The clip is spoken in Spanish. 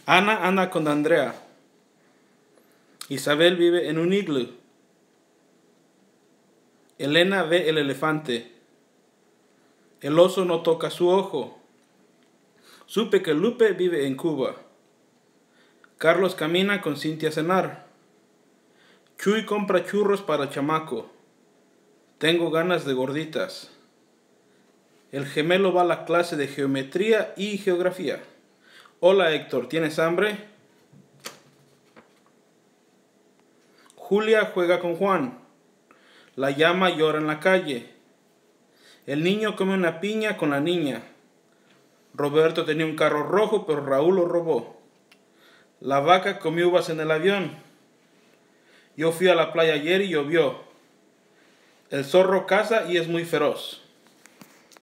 Ana anda con Andrea. Isabel vive en un iglú. Elena ve el elefante. El oso no toca su ojo. Supe que Lupe vive en Cuba. Carlos camina con Cintia a cenar. Chuy compra churros para chamaco. Tengo ganas de gorditas. El gemelo va a la clase de geometría y geografía. Hola Héctor, ¿tienes hambre? Julia juega con Juan. La llama llora en la calle. El niño come una piña con la niña. Roberto tenía un carro rojo, pero Raúl lo robó. La vaca comió uvas en el avión. Yo fui a la playa ayer y llovió. El zorro caza y es muy feroz.